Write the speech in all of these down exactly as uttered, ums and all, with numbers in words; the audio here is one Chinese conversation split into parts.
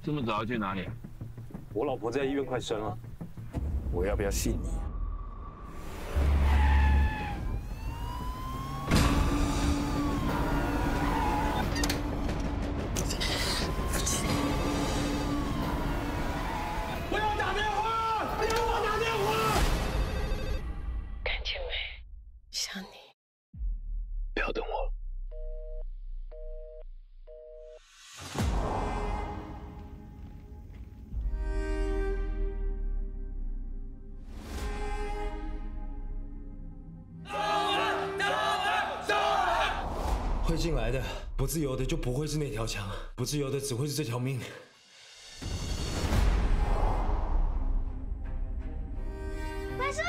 这么早要去哪里？ 我老婆在医院快生了，我要不要信你？ 不要打电话！不要给我打电话！ 看见没？想你。 不要等我。 会进来的，不自由的就不会是那条墙，不自由的只会是这条命。 怪兽！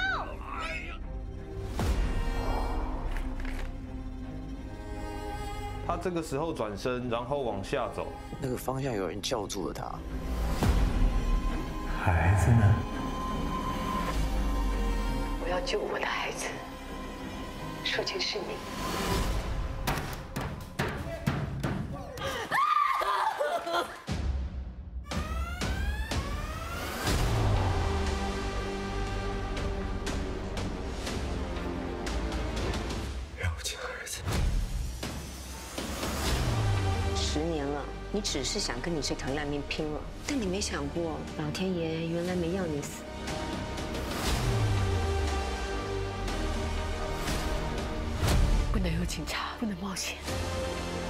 他这个时候转身，然后往下走， 那个方向有人叫住了他。 孩子呢？ 我要救我的孩子，说情是你。 让我见儿子。 十年了，你只是想跟你这条烂命拼了，但你没想过，老天爷原来没要你死。不能有警察，不能冒险。